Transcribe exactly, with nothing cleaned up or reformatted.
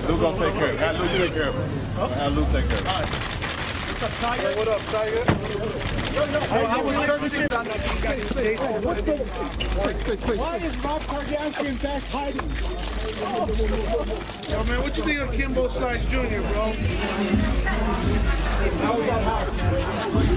Luke gonna take care of it. Have Luke take care of it. Have Luke take care of it. What's up, Tiger? What up, Tiger? How was Why is Rob Kardashian back hiding? Yo, man, what you think of Kimbo Slice Junior, bro? How was that house?